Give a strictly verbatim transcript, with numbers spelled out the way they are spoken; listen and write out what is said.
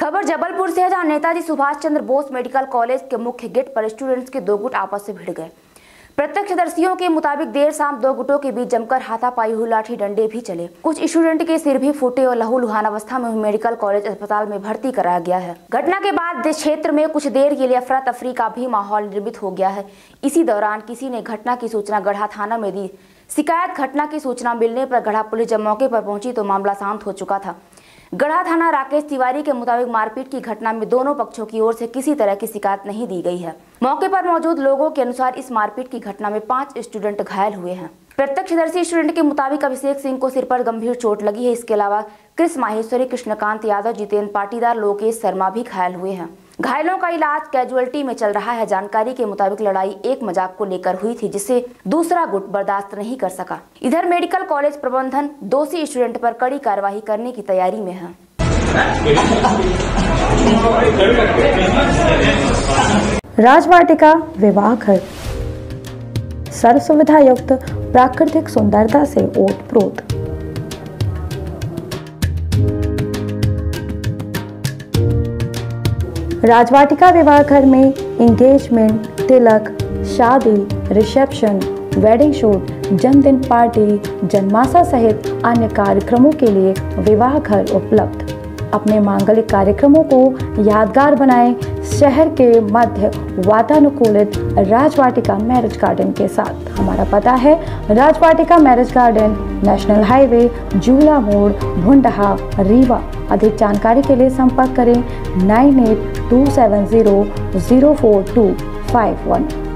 खबर जबलपुर से है, जहां नेताजी सुभाष चंद्र बोस मेडिकल कॉलेज के मुख्य गेट पर स्टूडेंट्स के दो गुट आपस में भिड़ गए। प्रत्यक्षदर्शियों के मुताबिक देर शाम दो गुटों के बीच जमकर हाथापाई हुई, लाठी डंडे भी चले। कुछ स्टूडेंट के सिर भी फूटे और लहूलुहान अवस्था में मेडिकल कॉलेज अस्पताल में भर्ती कराया गया है। घटना के बाद क्षेत्र में कुछ देर के लिए अफरा तफरी का भी माहौल निर्मित हो गया है। इसी दौरान किसी ने घटना की सूचना गढ़ा थाना में दी। शिकायत घटना की सूचना मिलने पर गढ़ा पुलिस जब मौके पर पहुंची तो मामला शांत हो चुका था। गढ़ा थाना राकेश तिवारी के मुताबिक मारपीट की घटना में दोनों पक्षों की ओर से किसी तरह की शिकायत नहीं दी गई है। मौके पर मौजूद लोगों के अनुसार इस मारपीट की घटना में पांच स्टूडेंट घायल हुए हैं। प्रत्यक्षदर्शी स्टूडेंट के मुताबिक अभिषेक सिंह को सिर पर गंभीर चोट लगी है। इसके अलावा कृष्ण माहेश्वरी, कृष्णकांत यादव, जितेंद्र पाटीदार, लोकेश शर्मा भी घायल हुए हैं। घायलों का इलाज कैजुअल्टी में चल रहा है। जानकारी के मुताबिक लड़ाई एक मजाक को लेकर हुई थी, जिसे दूसरा गुट बर्दाश्त नहीं कर सका। इधर मेडिकल कॉलेज प्रबंधन दोषी स्टूडेंट पर कड़ी कार्रवाई करने की तैयारी में है। राजवाटिका विवाह घर सर्व सुविधा युक्त प्राकृतिक सुंदरता से ओतप्रोत। राजवाटिका विवाह घर में एंगेजमेंट, तिलक, शादी, रिसेप्शन, वेडिंग शूट, जन्मदिन पार्टी, जन्माशा सहित अन्य कार्यक्रमों के लिए विवाह घर उपलब्ध। अपने मांगलिक कार्यक्रमों को यादगार बनाएं शहर के मध्य वातानुकूलित राजवाटिका मैरिज गार्डन के साथ। हमारा पता है Rajvatika marriage garden, national highway, Jula मोड़, भुंडहा, रीवा। अधिक जानकारी के लिए संपर्क करें nine eight two seven zero zero four two five one.